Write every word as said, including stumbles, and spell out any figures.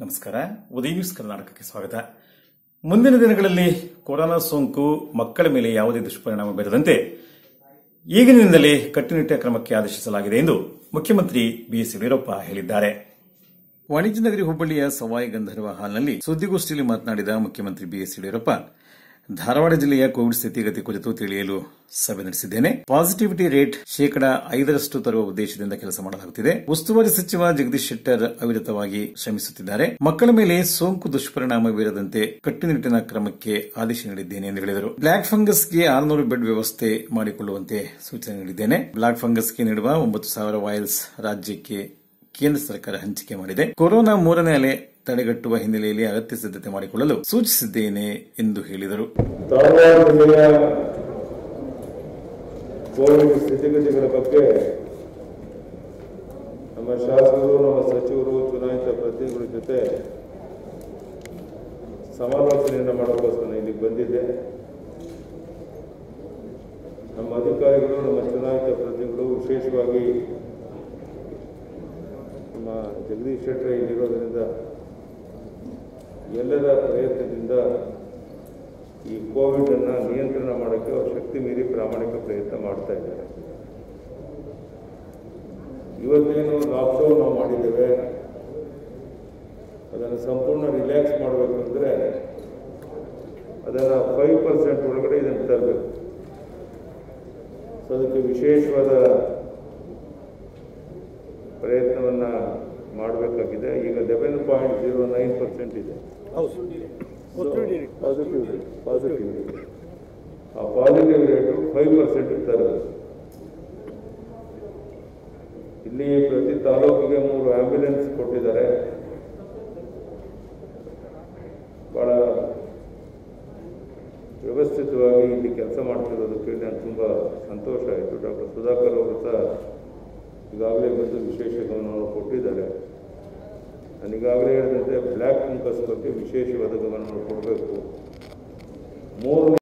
ನಮಸ್ಕಾರ. ಉದಯ ನ್ಯೂಸ್ ಕರ್ನಾಟಕಕ್ಕೆ ಸ್ವಾಗತ. ಮುಂದಿನ ದಿನಗಳಲ್ಲಿ ಕೊರೋನಾ ಸೋಂಕು ಮಕ್ಕಳ ಮೇಲೆ ಯಾವುದೇ ದುಷ್ಪರಿಣಾಮ ಬೀರದಂತೆ ಈಗಿನಿಂದಲೇ ಕಟ್ಟುನಿಟ್ಟಿನ ಕ್ರಮಕ್ಕೆ ಆದೇಶಿಸಲಾಗಿದೆ ಎಂದು ಮುಖ್ಯಮಂತ್ರಿ ಬಿಎಸ್ ಯಡಿಯೂರಪ್ಪ ಹೇಳಿದ್ದಾರೆ. ವಾಣಿಜ್ಯ ನಗರಿ ಹುಬ್ಬಳ್ಳಿಯ ಸವಾಯಿ ಗಂಧರ್ವ ಹಾಲ್ನಲ್ಲಿ ಸುದ್ದಿಗೋಷ್ಠಿಯಲ್ಲಿ ಮಾತನಾಡಿದ ಮುಖ್ಯಮಂತ್ರಿ ಬಿಎಸ್ ಯಡಿಯೂರಪ್ಪ, ಧಾರವಾಡ ಜಿಲ್ಲೆಯ ಕೋವಿಡ್ ಸ್ಥಿತಿಗತಿ ಕುರಿತು ತಿಳಿಯಲು ಸಭೆ ನಡೆಸಿದ್ದೇನೆ. ಪಾಸಿಟಿವಿಟಿ ರೇಟ್ ಶೇಕಡಾ ಐದರಷ್ಟು ತರುವ ಉದ್ದೇಶದಿಂದ ಕೆಲಸ ಮಾಡಲಾಗುತ್ತಿದೆ. ಉಸ್ತುವಾರಿ ಸಚಿವ ಜಗದೀಶ್ ಶೆಟ್ಟರ್ ಅವಿರತವಾಗಿ ಶ್ರಮಿಸುತ್ತಿದ್ದಾರೆ. ಮಕ್ಕಳ ಮೇಲೆ ಸೋಂಕು ದುಷ್ಪರಿಣಾಮ ಬೀರದಂತೆ ಕಟ್ಟುನಿಟ್ಟಿನ ಕ್ರಮಕ್ಕೆ ಆದೇಶ ನೀಡಿದ್ದೇನೆ ಎಂದು ಹೇಳಿದರು. ಬ್ಲಾಕ್ ಫಂಗಸ್ಗೆ ಆರುನೂರು ಬೆಡ್ ವ್ಯವಸ್ಥೆ ಮಾಡಿಕೊಳ್ಳುವಂತೆ ಸೂಚನೆ ನೀಡಿದ್ದೇನೆ. ಬ್ಲಾಕ್ ಫಂಗಸ್ಗೆ ನೀಡುವ ಒಂಬತ್ತು ಸಾವಿರ ವಾಯಲ್ಸ್ ರಾಜ್ಯಕ್ಕೆ ಕೇಂದ್ರ ಸರ್ಕಾರ ಹಂಚಿಕೆ ಮಾಡಿದೆ. ಕೊರೋನಾ ಮೂರನೇ ಅಲೆ ತಡೆಗಟ್ಟುವ ಹಿನ್ನೆಲೆಯಲ್ಲಿ ಅಗತ್ಯ ಸಿದ್ಧತೆ ಮಾಡಿಕೊಳ್ಳಲು ಸೂಚಿಸಿದ್ದೇನೆ ಎಂದು ಹೇಳಿದರು. ಧಾರವಾಡ ಜಿಲ್ಲೆಯ ಕೋವಿಡ್ ಸ್ಥಿತಿಗತಿಗಳ ಬಗ್ಗೆ ನಮ್ಮ ಶಾಸಕರು, ನಮ್ಮ ಸಚಿವರು, ಚುನಾಯಿತ ಪ್ರತಿನಿಧಿಗಳ ಜೊತೆ ಸಮಾಲೋಚನೆಯನ್ನು ಮಾಡೋಕ್ಕೋಸ್ಕರ ಇಲ್ಲಿಗೆ ಬಂದಿದ್ದೆ. ನಮ್ಮ ಅಧಿಕಾರಿಗಳು, ನಮ್ಮ ಚುನಾಯಿತ ಪ್ರತಿನಿಧಿಗಳು, ವಿಶೇಷವಾಗಿ ನಮ್ಮ ಜಗದೀಶ್ ಶೆಟ್ಟರ್ ಇಲ್ಲಿರೋದ್ರಿಂದ ಎಲ್ಲರ ಪ್ರಯತ್ನದಿಂದ ಈ ಕೋವಿಡ್ ಅನ್ನ ನಿಯಂತ್ರಣ ಮಾಡೋಕ್ಕೆ ಅವರು ಶಕ್ತಿ ಮೀರಿ ಪ್ರಾಮಾಣಿಕ ಪ್ರಯತ್ನ ಮಾಡ್ತಾ ಇದ್ದಾರೆ. ಇವತ್ತೇನು ಲಾಕ್ಡೌನ್ ನಾವು ಮಾಡಿದ್ದೇವೆ, ಅದನ್ನು ಸಂಪೂರ್ಣ ರಿಲ್ಯಾಕ್ಸ್ ಮಾಡಬೇಕು ಅಂದರೆ ಅದನ್ನು ಫೈವ್ ಪರ್ಸೆಂಟ್ ಒಳಗಡೆ ಇದನ್ನು ತರಬೇಕು. ಸೊ ಅದಕ್ಕೆ ವಿಶೇಷವಾದ ಪ್ರಯತ್ನವನ್ನು ಮಾಡಬೇಕಾಗಿದೆ. ಈಗ eleven point zero nine percent ಇದೆ ಪಾಸಿಟಿವ್ ಪಾಸಿಟಿವ್ ಆ ಪಾಸಿಟಿವ್ ರೇಟು ಫೈವ್ ಪರ್ಸೆಂಟ್ ತರಬೇಕು. ಇಲ್ಲಿ ಪ್ರತಿ ತಾಲೂಕಿಗೆ ಮೂರು ಆಂಬ್ಯುಲೆನ್ಸ್ ಕೊಟ್ಟಿದ್ದಾರೆ. ಬಹಳ ವ್ಯವಸ್ಥಿತವಾಗಿ ಇಲ್ಲಿ ಕೆಲಸ ಮಾಡ್ತಿರೋದಕ್ಕೆ ನಾನು ತುಂಬ ಸಂತೋಷ ಆಯಿತು. ಡಾಕ್ಟರ್ ಸುಧಾಕರ್ ಅವರು ಸಹ ಈಗಾಗಲೇ ಬಂದು ವಿಶೇಷ ಗಮನವನ್ನು ಕೊಟ್ಟಿದ್ದಾರೆ. ನಾನು ಈಗಾಗಲೇ ಹೇಳಿದಂತೆ ಬ್ಲ್ಯಾಕ್ ಫಂಗಸ್ ಬಗ್ಗೆ ವಿಶೇಷವಾದ ಗಮನವನ್ನು ಕೊಡಬೇಕು. ಮೂರು